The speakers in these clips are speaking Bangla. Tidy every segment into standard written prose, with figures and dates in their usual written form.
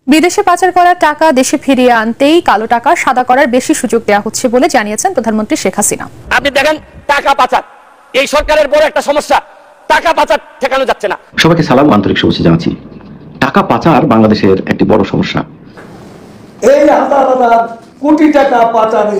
বিদেশে পাচার করা টাকা দেশে ফিরিয়ে আনতেই কালো টাকা সাদা করার বেশি সুযোগ দেওয়া হচ্ছে বলে জানিয়েছেন প্রধানমন্ত্রী শেখ হাসিনা। আপনি দেখেন টাকা পাচার এই সরকারের বড় একটা সমস্যা, টাকা পাচার ঠেকানো যাচ্ছে না। সবাইকে সালাম, আন্তরিক শুভেচ্ছা জানাচ্ছি। টাকা পাচার বাংলাদেশের একটি বড় সমস্যা। এই হাজার হাজার কোটি টাকা পাচারে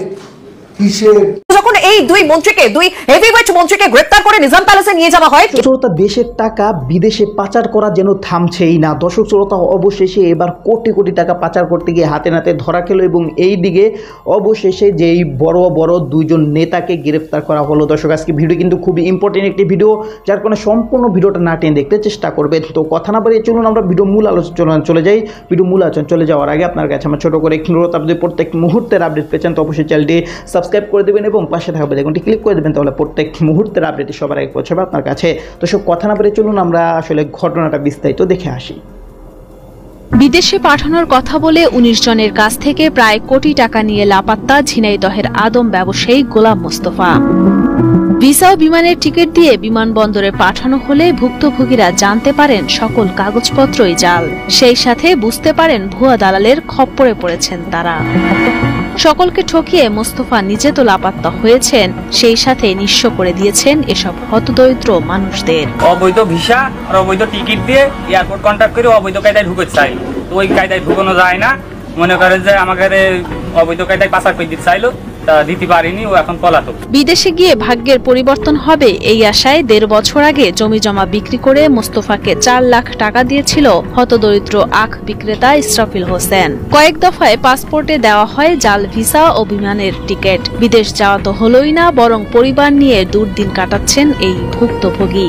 যখন এই দুই হেভিওয়েট মন্ত্রীকে গ্রেফতার করে নিজাম প্যালেসে নিয়ে যাওয়া হয়, শ্রোতা দেশের টাকা বিদেশে পাচার করা যেন থামছেই না। দর্শক শ্রোতা, অবশেষে এবার কোটি কোটি টাকা পাচার করতে গিয়ে হাতে নাতে ধরা খেলো এবং এই দিকে অবশেষে যেই বড় বড় দুইজন নেতাকে গ্রেফতার করা হলো। দর্শক, আজকে ভিডিও কিন্তু খুবই ইম্পর্টেন্ট একটি ভিডিও, যার কারণে সম্পূর্ণ ভিডিওটা না টেনে দেখতে চেষ্টা করবে। তো কথা না বাড়িয়ে চলুন আমরা ভিডিও মূল আলোচনা চলে যাই। ভিডিও মূল আলোচনা চলে যাওয়ার আগে আপনার কাছে আমার ছোট করে একটি অনুরোধ, আপনি প্রত্যেক মুহূর্তের আপডেট পেয়েছেন তো অবশ্যই চ্যানেলটি সাবস্ক্রাইব করে দেবেন এবং পাশে থাকা বেল আইকনটি ক্লিক করে দেবেন, তাহলে প্রত্যেক মুহূর্তের আপডেট সবার আগে পৌঁছাবে আপনার কাছে। তো সব কথা না বলে চলুন আমরা আসলে ঘটনাটা বিস্তারিত দেখে আসি। বিদেশে পাঠানোর কথা বলে ১৯ জনের কাছ থেকে প্রায় কোটি টাকা নিয়ে লাপাত্তা ঝিনাইদহের আদম ব্যবসায়ী গোলাম মোস্তফা। ভিসা ও বিমানের টিকিট দিয়ে বিমানবন্দরে পাঠানো হলে ভুক্তভোগীরা জানতে পারেন সকল কাগজপত্রই জাল, সেই সাথে বুঝতে পারেন ভুয়া দালালের খপ্পরে পড়েছেন তারা। সকলকে ঠকিয়ে মোস্তফা নিজে তো লাপাত্তা হয়েছেন, সেই সাথে নিঃস্ব করে দিয়েছেন এসব হতদরিদ্র মানুষদের। অবৈধ ভিসা আর অবৈধ টিকিট দিয়ে এয়ারপোর্ট কন্ট্যাক্ট করে অবৈধ কায়দায় ঢুকতে চাই, তো ওই কায়দায় ঢুকানো যায় না। মনে করেন যে আমাকে অবৈধ কায়দায় পাচার করে দিতে চাইলো, দিতে পারিনি, ও এখন পলাতক। বিদেশে গিয়ে ভাগ্যের পরিবর্তন হবে এই আশায় ১.৫ বছর আগে জমি জমা বিক্রি করে মোস্তফাকে ৪ লাখ টাকা দিয়েছিল হতদরিদ্র আখ বিক্রেতা ইসরাফিল হোসেন। কয়েক দফায় পাসপোর্টে দেওয়া হয় জাল ভিসা ও বিমানের টিকিট। বিদেশ যাওয়া তো হলোই না, বরং পরিবার নিয়ে দুর্দিন কাটাচ্ছেন এই ভুক্তভোগী।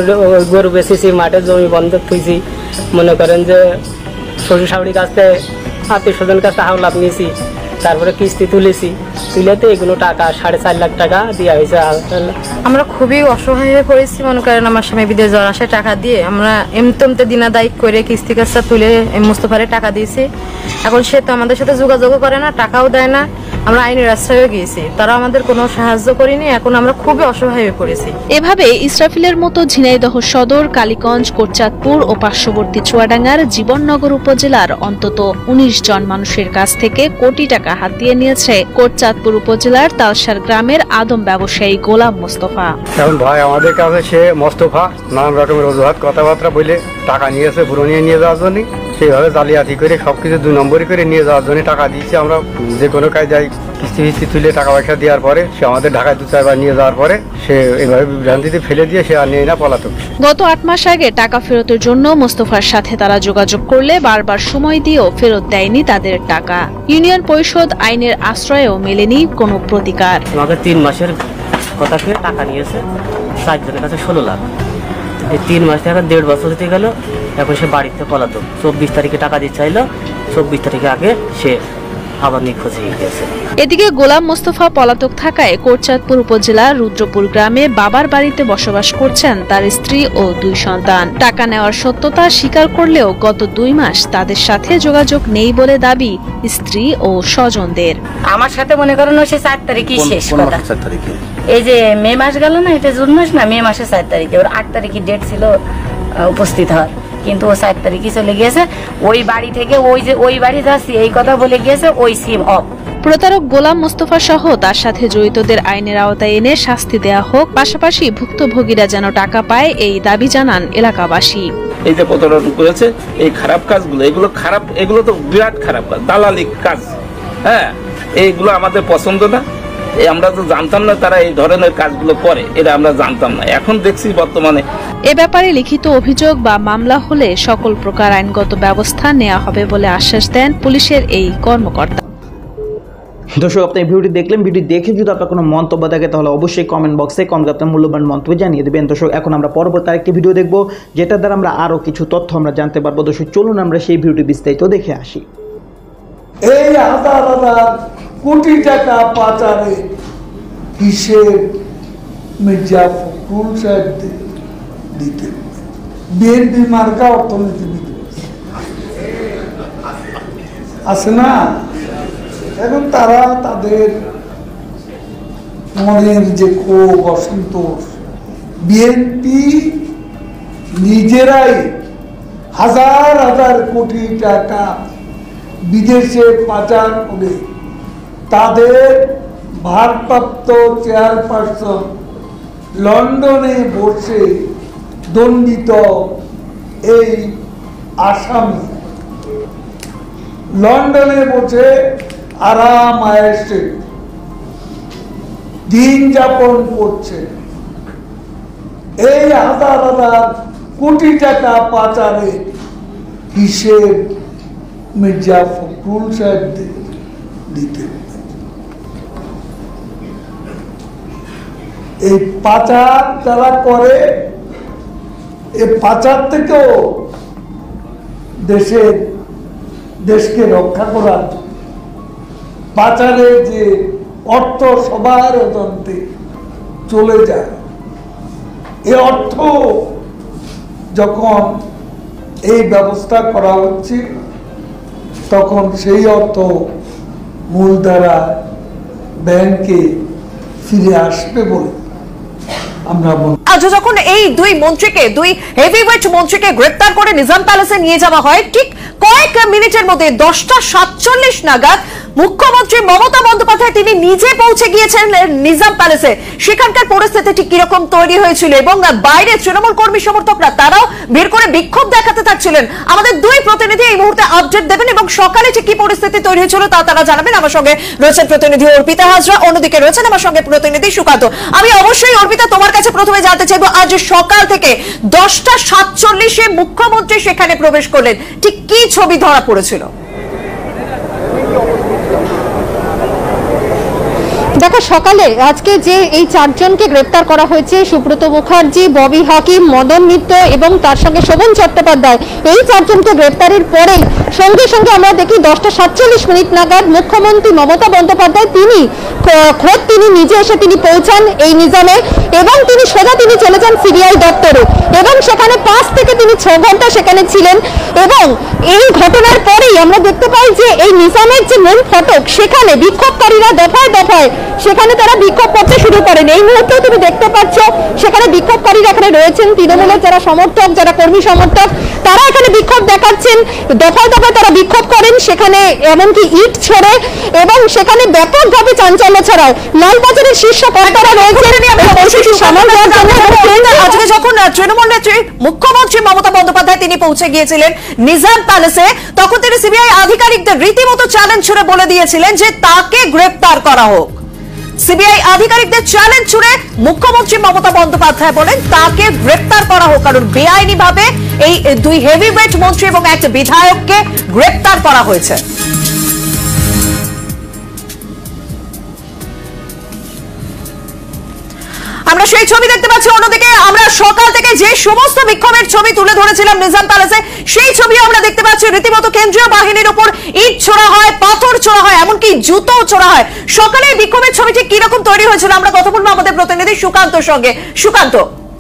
গরু বেচেছি, মাঠে জমি বন্ধক থুইছি, মনে করেন যে শ্বশুর শাশুড়ির কাছে আত্মীয় স্বজনের কাছে হাওলাত নিয়েছি, তারপরে কিস্তি তুলেছি, তুলেতে এগুলো টাকা 4.5 লাখ টাকা দেওয়া হয়েছে। আমরা খুবই অসহায় হয়ে পড়েছি। মনে করেন আমার স্বামী বিদেশ যাওয়ার আশায় টাকা দিয়ে আমরা এমতে দিনাদায়ী করে কিস্তি কাজটা তুলে মোস্তফারে টাকা দিয়েছি। এখন সে তো আমাদের সাথে যোগাযোগও করে না, টাকাও দেয় না। আমরা আইনের আশ্রয়ে গিয়েছি, তারা আমাদের কোনো সাহায্য করেনি। এখন আমরা খুবই অসহায় হয়ে পড়েছি। এভাবে ইসরাফিলের মতো ঝিনাইদহ সদর, কালীগঞ্জ, কোটচাঁদপুর ও পার্শ্ববর্তী চুয়াডাঙ্গার জীবননগর উপজেলার অন্তত ১৯ জন মানুষের কাছ থেকে কোটি টাকা হাতিয়ে নিয়েছে কোটচাঁদপুর উপজেলার তালসার গ্রামের আদম ব্যবসায়ী গোলাম মোস্তফা। এখন ভাই আমাদের কাছে সে মোস্তফা নানান রকমের অজুহাত কথাবার্তা বলে টাকা নিয়েছে, পুরনিয়ে নিয়ে যাওয়ার জন্য। সেইভাবে জালিয়াতি করে সবকিছু 2 নম্বরই করে নিয়ে যাওয়ার জন্য টাকা দিয়েছি। আমরা যে কোনো কায়দায় কিস্তি তুলে টাকা পয়সা দেওয়ার পরে সে আমাদের ঢাকায় 2-4 বার নিয়ে যাওয়ার পরে সে এভাবে বিভ্রান্তিতে ফেলে দিয়ে সে আর নিয়ে না পলাতক। গত ৮ মাস আগে টাকা ফেরতের জন্য মোস্তফার সাথে তারা যোগাযোগ করলে বারবার সময় দিয়েও ফেরত দেয়নি তাদের টাকা। ইউনিয়ন পরিষদ আইনের আশ্রয়েও মেলেনি কোনো প্রতিকার। আমাকে 3 মাসের কথা থেকে টাকা নিয়েছে 4 জনের কাছে 16 লাখ। এই 3 মাস থেকে 1.5 বছর হতে গেল, এখন সে বাড়িতে পলাতক। 24 তারিখে টাকা দিতে চাইলো, 24 তারিখে আগে সে আবার নিখোঁজ হয়ে গেছে। এদিকে গোলাম মোস্তফা পলাতক থাকায় কোটচাঁদপুর উপজেলার রুদ্রপুর গ্রামে বাবার বাড়িতে বসবাস করছেন তার স্ত্রী ও 2 সন্তান। টাকা নেওয়ার সত্যতা স্বীকার করলেও গত 2 মাস তাদের সাথে যোগাযোগ নেই বলে দাবি স্ত্রী ও স্বজনদের। আমার সাথে মনে করেন সে 4 তারিখে শেষ কথা। এই যে মে মাস গেল না, এটা জুন মাস না, মে মাসে 4 তারিখে, ওর 8 তারিখে ডেট ছিল উপস্থিত হওয়ার, কিন্তু ও 4 তারিখে চলে গিয়েছে। ওই বাড়ি থেকে ওই বাড়ি যাচ্ছি এই কথা বলে গিয়েছে, ওই সিম অফ। প্রতারক গোলাম মোস্তফা সহ তার সাথে জড়িতদের আইনের আওতায় এনে শাস্তি দেয়া হোক, পাশাপাশি ভুক্তভোগীরা যেন টাকা পায় এই দাবি জানান এলাকাবাসী। এই যে প্রতারণ করেছে, এই খারাপ কাজগুলো, এগুলো খারাপ, এগুলো তো বিরাট খারাপ কাজ, দালালি কাজ। হ্যাঁ, এইগুলো আমাদের পছন্দ না। আমরা তো জানতাম না তারা এই ধরনের কাজগুলো করে, এটা আমরা জানতাম না, এখন দেখছি বর্তমানে। এ ব্যাপারে লিখিত অভিযোগ বা মামলা হলে সকল প্রকার আইনগত ব্যবস্থা নেওয়া হবে বলে আশ্বাস দেন পুলিশের এই কর্মকর্তা। দর্শক, আপনি ভিডিওটি দেখলেন, ভিডিও দেখে যদি আপনার কোনো মন্তব্য থাকে তাহলে অবশ্যই কমেন্ট বক্সে আপনার মূল্যবান মন্তব্য জানিয়ে দেবেন। দর্শক, এখন আমরা পরবর্তী আরেকটি ভিডিও দেখব, যেটা দ্বারা আমরা আরও কিছু তথ্য আমরা জানতে পারবো। দর্শক, চলুন আমরা সেই ভিডিওটি বিস্তারিত দেখে আসি। এই হাজার হাজার কোটি টাকা পাচারে হিসেব মির্জা ফখরুল সাহেব দিতে বিএনপি মার্কা অর্থনীতিবিদ আছে না। এখন তারা তাদের মনের যে ক্ষোভ, অসন্তোষ, বিএনপি নিজেরাই হাজার হাজার কোটি টাকা বিদেশে পাচার করে তাদের ভারপ্রাপ্ত চেয়ারপারসন লন্ডনে বসে দণ্ডিত এই আসামি লন্ডনে বসে আরাম আয়েশে দিন যাপন করছে। এই হাজার হাজার কোটি টাকা পাচারের হিসেব মির্জা ফখরুল সাহেবদের দিতে হবে। এই পাচার যারা করে, এই পাচার থেকেও দেশকে রক্ষা করার পাচারে যে অর্থ সবার অজান্তে চলে যায়, এ অর্থ যখন এই ব্যবস্থা করা হচ্ছে তখন সেই অর্থ মূলধারা ব্যাংকে ফিরে আসবে বলে আমরা আজ যখন এই দুই মন্ত্রীকে, দুই হেভিওয়েট মন্ত্রীকে গ্রেপ্তার করে নিজাম প্যালেসে নিয়ে যাওয়া হয়, ঠিক কয়েক মিনিটের মধ্যে 10:47 নাগাদ মুখ্যমন্ত্রী মমতা বন্দ্যোপাধ্যায় তিনি নিজে পৌঁছে গিয়েছেন নিজাম প্যালেসে। সেখানকার পরিস্থিতি ঠিক কিরকম তৈরি হয়েছিল এবং বাইরে তৃণমূল কর্মী সমর্থকরা তারাও ভিড় করে বিক্ষোভ দেখাতে থাকছিলেন। আমাদের দুই প্রতিনিধি এই মুহূর্তে আপডেট দেবেন এবং সকালে ঠিক কি পরিস্থিতি তৈরি হয়েছিল তা তারা জানাবেন। আমার সঙ্গে রয়েছেন প্রতিনিধি অর্পিতা হাজরা, অন্যদিকে রয়েছেন আমার সঙ্গে প্রতিনিধি সুকান্ত। আমি অবশ্যই অর্পিতা তোমার কাছে প্রথমে জানতে চাইবো, আজ সকাল থেকে 10:47 মুখ্যমন্ত্রী সেখানে প্রবেশ করলেন, ঠিক কি ছবি ধরা পড়েছিল? দেখো, সকালে আজকে যে এই চারজনকে গ্রেপ্তার করা হয়েছে, সুব্রত মুখার্জি, ববি হাকিম, মদন মিত্র এবং তার সঙ্গে শোভন চট্টোপাধ্যায়, এই চারজনকে গ্রেপ্তারের পরেই সঙ্গে সঙ্গে আমরা দেখি 10:47 নাগাদ মুখ্যমন্ত্রী মমতা বন্দ্যোপাধ্যায় তিনি নিজে এসে তিনি পৌঁছান এই নিজামে এবং তিনি সোজা চলে যান সিবিআই দপ্তরে এবং সেখানে 5 থেকে 6 ঘন্টা সেখানে ছিলেন। এবং এই ঘটনার পরেই আমরা দেখতে পাই যে এই নিজামের যে মূল ফটক সেখানে বিক্ষোভকারীরা দফায় দফায় সেখানে তারা বিক্ষোভ করতে শুরু করেন। এই মুহূর্তে তুমি দেখতে পাচ্ছ সেখানে বিক্ষোভকারীরা এখানে রয়েছেন, তৃণমূলের যারা সমর্থক, যারা কর্মী সমর্থক, তারা এখানে বিক্ষোভ দেখাচ্ছেন, দফায় দফায় তারা বিক্ষোভ করেন, সেখানে এমনকি ইট ছোড়ে এবং সেখানে ব্যাপকভাবে চাঞ্চল্য ছড়ায়। লালবাজারের শীর্ষ কর্তারা রয়েছেন আজকে যখন তৃণমূল নেত্রী মুখ্যমন্ত্রী মমতা বন্দ্যোপাধ্যায় তিনি পৌঁছে গিয়েছিলেন নিজাম প্যালেসে, তখন তিনি সিবিআই আধিকারিকদের রীতিমতো চ্যালেঞ্জ ছুড়ে বলে দিয়েছিলেন যে তাকে গ্রেপ্তার করা হোক। সিবিআই আধিকারিকদের চ্যালেঞ্জ ছুড়ে মুখ্যমন্ত্রী মমতা বন্দ্যোপাধ্যায় বলেন তাকে গ্রেপ্তার করা হোক, কারণ বেআইনি ভাবে এই দুই হেভিওয়েট মন্ত্রী এবং এক বিধায়ককে গ্রেপ্তার করা হয়েছে। আমরা সেই ছবি দেখতে পাচ্ছি। অন্যদিকে আমরা সকাল থেকে যে সমস্ত বিক্ষোভের ছবি তুলে ধরেছিলাম নিজাম প্যালেসে, সেই ছবি আমরা দেখতে পাচ্ছি। রীতিমতো কেন্দ্রীয় বাহিনীর উপর ইট ছোড়া হয়, পাথর ছোড়া হয়, এমনকি জুতো ছোড়া হয়। সকালে বিক্ষোভের ছবি ঠিক কিরকম তৈরি হয়েছিল আমরা কথা বলবো আমাদের প্রতিনিধি সুকান্তর সঙ্গে। সুকান্ত,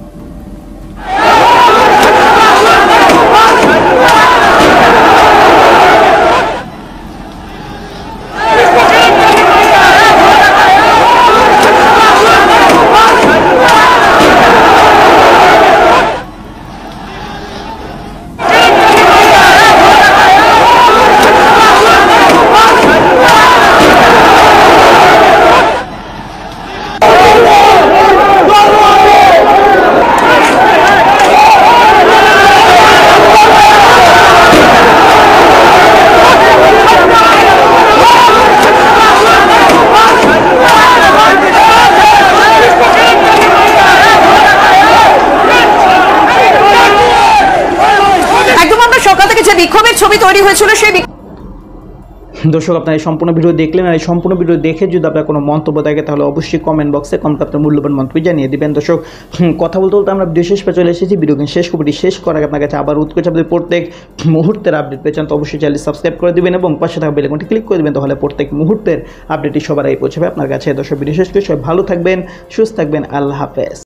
বিক্ষোভের ছবি তৈরি হয়েছিল সেই দর্শক, আপনারা এই সম্পূর্ণ ভিডিও দেখলেন, আর এই সম্পূর্ণ ভিডিও দেখে যদি আপনার কোনো মন্তব্য থাকে তাহলে অবশ্যই কমেন্ট বক্সে আপনার মূল্যবান মন্তব্য জানিয়ে দিবেন। দর্শক, কথা বলতে বলতে আমরা ভিডিও শেষ পে চলে এসেছি। ভিডিওকে শেষ করার আপনার কাছে আবার উৎকোচ আপনাদের প্রত্যেক মুহূর্তের আপডেট পেয়েছেন তো অবশ্যই চ্যানেল সাবস্ক্রাইব করে দিবেন এবং পাশে থাকা বেল আইকনটি ক্লিক করে দিবেন, তাহলে প্রত্যেক মুহূর্তের আপডেটটি সবার আগে পৌঁছাবে আপনার কাছে। দর্শক, ভিডিও শেষ করে সবাই ভালো থাকবেন, সুস্থ থাকবেন, আল্লাহ হাফেজ।